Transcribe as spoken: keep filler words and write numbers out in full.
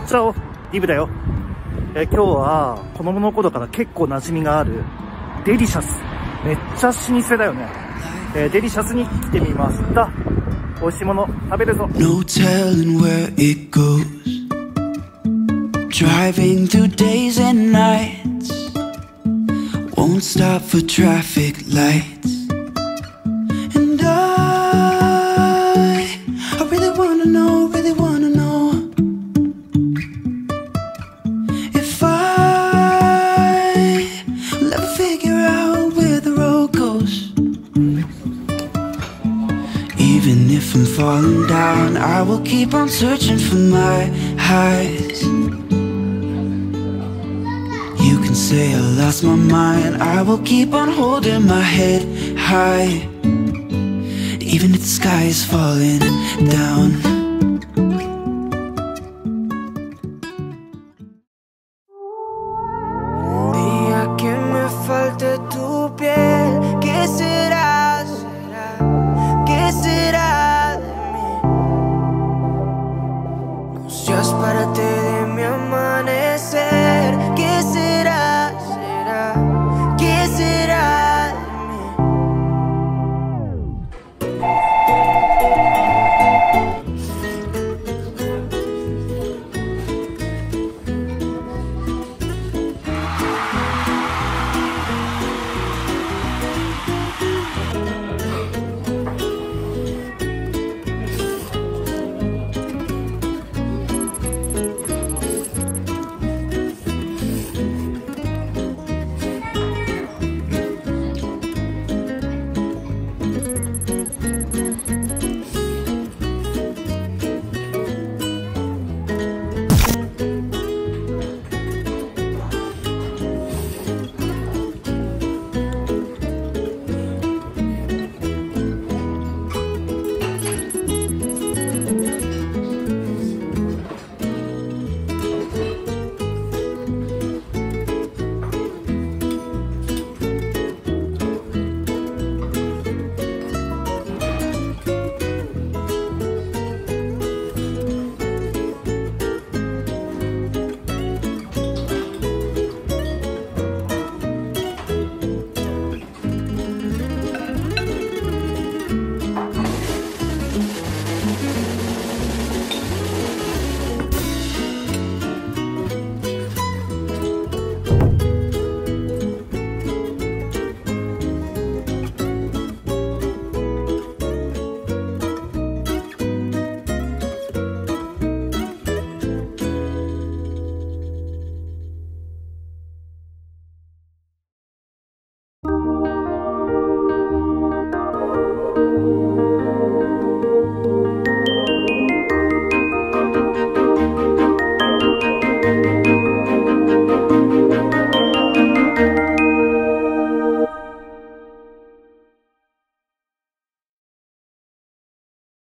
チャオイブだよ。え今日は子供の頃から結構馴染みがあるデリシャス、めっちゃ老舗だよね。えー、デリシャスに来てみました。美味しいもの食べるぞ。 No telling where it goes, driving through days and nights, won't stop for traffic lights. And I, I really wanna know, really wanna know if I will ever figure out where the road goes. Even if I'm falling down, I will keep on searching for my highs. You can say I lost my mind, I will keep on holding my head high, even if the sky is falling down. Día que me falte tu piel, ¿qué será? ¿Qué será de mí? No seas parte de mi amanecer.